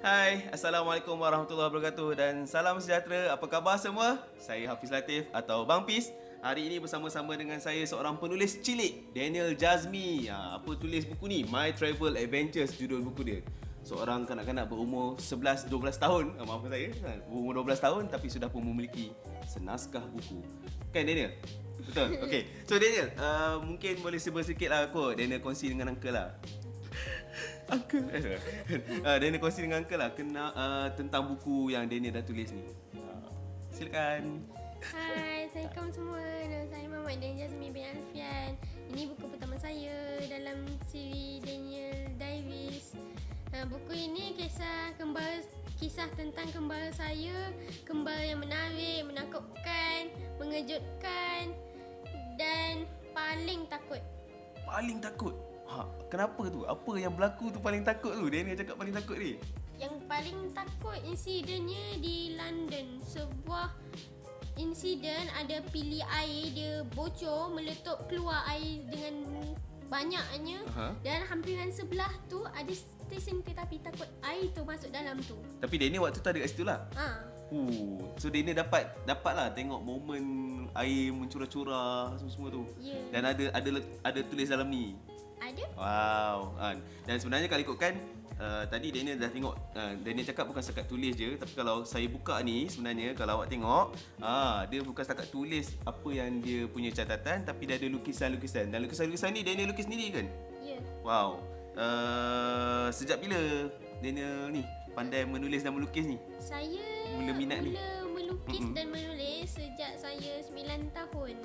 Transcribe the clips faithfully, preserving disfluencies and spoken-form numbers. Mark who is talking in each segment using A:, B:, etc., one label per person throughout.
A: Hai, Assalamualaikum warahmatullahi wabarakatuh dan salam sejahtera. Apa khabar semua? Saya Hafiz Latif atau Bang Pis. Hari ini bersama-sama dengan saya seorang penulis cilik, Daniel Jazmi. Ha, apa tulis buku ni? My Travel Adventures judul buku dia. Seorang kanak-kanak berumur sebelas dua belas tahun, ha, maafkan saya, berumur dua belas tahun tapi sudah pun memiliki senaskah buku. Kan Daniel? Betul? Okey. So Daniel, uh, mungkin boleh sebut sikit lah kot. Daniel kongsi dengan Uncle lah. Uncle uh, Daniel kongsi dengan Uncle lah kena, uh, tentang buku yang Daniel dah tulis ni. uh, Silakan.
B: Hai, Assalamualaikum semua. Nama saya Muhammad Daniel Jazmi bin Alfian. Ini buku pertama saya dalam siri Daniel Diaries. uh, Buku ini kisah kembar Kisah tentang kembar saya. Kembar yang menarik, menakutkan, mengejutkan dan paling takut.
A: Paling takut? Ha, kenapa tu? Apa yang berlaku tu paling takut tu? Daniel cakap paling takut ni.
B: Yang paling takut insidennya di London. Sebuah insiden ada pili air, dia bocor, meletup keluar air dengan banyaknya. uh-huh. Dan hampiran sebelah tu ada stesen kereta api, takut air tu masuk dalam tu.
A: Tapi Daniel waktu tu ada kat situ lah.
B: Ha.
A: Uh, so Daniel dapat dapat lah tengok momen air mencurah-curah semua-semua tu.
B: Ya.
A: Dan ada ada ada tulis dalam ni.
B: Ada.
A: Wow. Kan. Dan sebenarnya kalau ikutkan uh, tadi Daniel dah tengok, uh, Daniel cakap bukan setakat tulis je, tapi kalau saya buka ni sebenarnya kalau awak tengok, ah dia bukan setakat tulis apa yang dia punya catatan, tapi dia ada lukisan-lukisan. Dan lukisan-lukisan ni Daniel lukis sendiri kan?
B: Ya.
A: Wow. Uh, sejak bila Daniel ni pandai menulis dan melukis ni?
B: Saya
A: Mula minat ni?
B: mula melukis
A: Mm-mm.
B: dan menulis sejak saya sembilan tahun.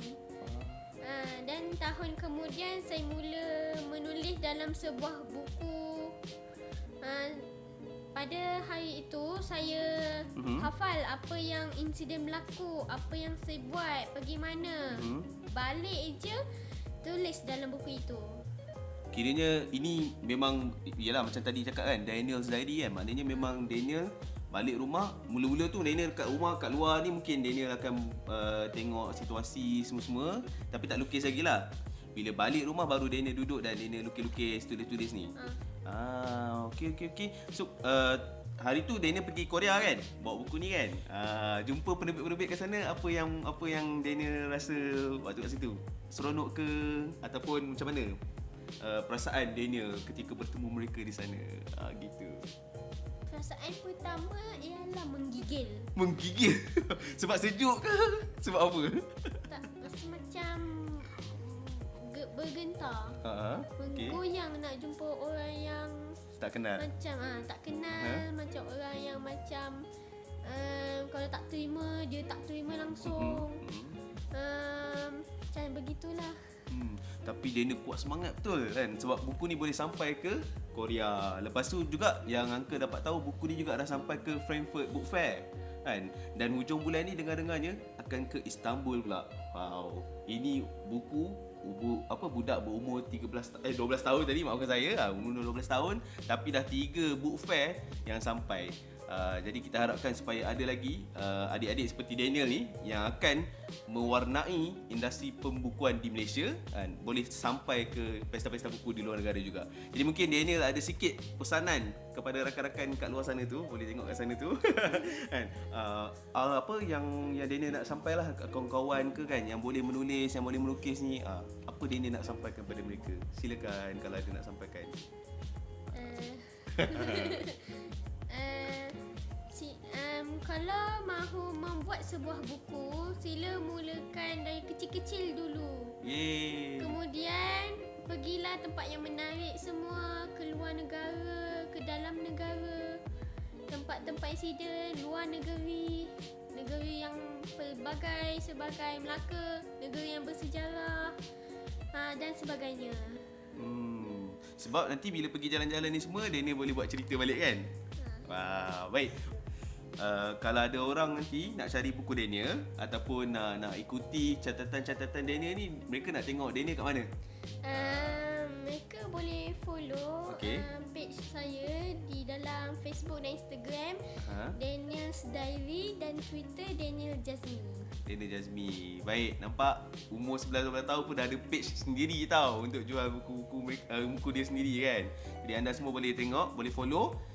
B: Ha, dan tahun kemudian saya mula menulis dalam sebuah buku. Ha, pada hari itu saya
A: Mhm.
B: hafal apa yang insiden berlaku, apa yang saya buat, pergi mana.
A: Mhm.
B: Balik je tulis dalam buku itu.
A: Kiranya ini memang, yalah macam tadi cakap kan, Daniel's Diary kan. Maknanya memang Daniel balik rumah, mula-mula tu Daniel kat rumah, kat luar ni mungkin Daniel akan uh, tengok situasi semua-semua, tapi tak lukis lagi lah. Bila balik rumah baru Daniel duduk dan Daniel lukis-lukis, tulis-tulis ni.
B: Ha.
A: Ah, okey okey okey. So uh, hari tu Daniel pergi Korea kan, bawa buku ni kan. Uh, jumpa penerbit-penerbit kat sana, apa yang apa yang Daniel rasa waktu kat situ? Seronok ke ataupun macam mana? Uh, perasaan Daniel ketika bertemu mereka di sana. Uh, gitu.
B: Perasaan pertama ialah menggigil.
A: Menggigil. Sebab sejuk ke? Sebab apa?
B: Tak, rasa macam ge- bergentar.
A: Ha, okey.
B: Menggoyang nak jumpa orang yang
A: Tak kenal.
B: macam ah tak kenal,
A: Ha?
B: macam orang yang macam um, kalau tak terima dia tak terima langsung.
A: Mhm.
B: Um, macam begitulah.
A: Hmm, tapi Daniel kuat semangat betul kan, sebab buku ni boleh sampai ke Korea. Lepas tu juga yang Uncle dapat tahu, buku ni juga dah sampai ke Frankfurt Book Fair kan. Dan hujung bulan ni dengar-dengarnya akan ke Istanbul pula. Wow. Ini buku bu, apa budak berumur tiga belas eh dua belas tahun tadi, maafkan saya, umur dua belas tahun tapi dah tiga book fair yang sampai. Uh, jadi kita harapkan supaya ada lagi uh, adik-adik seperti Daniel ni yang akan mewarnai industri pembukuan di Malaysia, kan, boleh sampai ke pesta-pesta buku di luar negara juga. Jadi mungkin Daniel ada sikit pesanan kepada rakan-rakan kat luar sana tu, boleh tengok kat sana tu. Kan, uh, apa yang yang Daniel nak sampailah kat kawan-kawan ke kan, yang boleh menulis, yang boleh melukis ni, uh, apa Daniel nak sampaikan kepada mereka? Silakan kalau ada nak sampaikan.
B: Uh, uh, si, um, kalau mahu membuat sebuah buku, sila mulakan dari kecil-kecil dulu.
A: Yeay.
B: Kemudian pergilah tempat yang menarik semua, ke luar negara, ke dalam negara, tempat-tempat insiden luar negeri, negeri yang pelbagai sebagai Melaka, negeri yang bersejarah, ha, dan sebagainya.
A: Hmm, sebab nanti bila pergi jalan-jalan ni semua, Daniel boleh buat cerita balik kan? Wah, baik. Uh, kalau ada orang nanti nak cari buku Daniel ataupun nak, nak ikuti catatan-catatan Daniel ni, mereka nak tengok Daniel kat mana?
B: Uh, mereka boleh follow
A: Okey.
B: uh, page saya di dalam Facebook dan Instagram,
A: Ha?
B: Daniel's Diary, dan Twitter Daniel Jazmi.
A: Daniel Jazmi. Baik, nampak umur sebelas dua belas tahun pun dah ada page sendiri tau untuk jual buku-buku mereka, uh, buku dia sendiri kan. Jadi anda semua boleh tengok, boleh follow.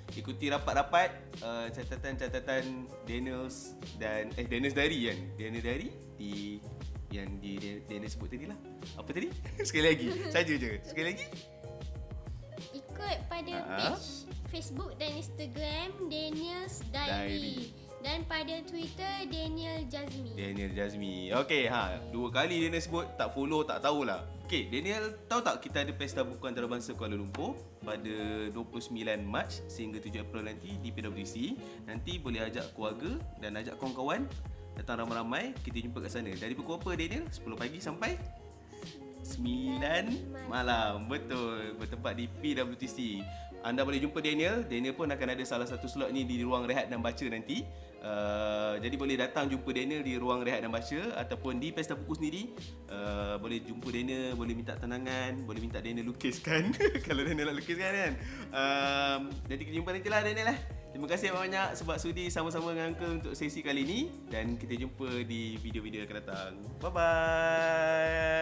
A: ikuti rapat-rapat uh, catatan-catatan Daniels dan eh Daniels Diary kan. Daniel Diary di yang di Daniel sebut tadi lah. Apa tadi? Sekali lagi. Saja je. Sekali lagi.
B: Ikut pada
A: Ha?
B: page Facebook dan Instagram Daniels Diary.
A: Diary.
B: Dan pada Twitter Daniel Jazmi.
A: Daniel Jazmi. Okey, ha, dua kali Daniel sebut, tak follow, tak tahulah. Okey, Daniel, tahu tak kita ada Pesta Buku Antarabangsa Kuala Lumpur pada dua puluh sembilan Mac sehingga tujuh April nanti di P W C. Nanti boleh ajak keluarga dan ajak kawan-kawan datang ramai-ramai, kita jumpa kat sana. Dari pukul apa Daniel? sepuluh pagi sampai sembilan malam. Betul, bertempat di P W T C. Anda boleh jumpa Daniel. Daniel pun akan ada salah satu slot ni di ruang rehat dan baca nanti. Uh, jadi boleh datang jumpa Daniel di ruang rehat dan baca ataupun di Pesta Buku sendiri. Uh, boleh jumpa Daniel, boleh minta tenangan, boleh minta Daniel lukiskan kalau Daniel nak lukiskan kan. Um, jadi kita jumpa nanti lah Daniel lah. Terima kasih banyak sebab sudi sama-sama dengan Uncle untuk sesi kali ini dan kita jumpa di video-video yang akan datang. Bye bye.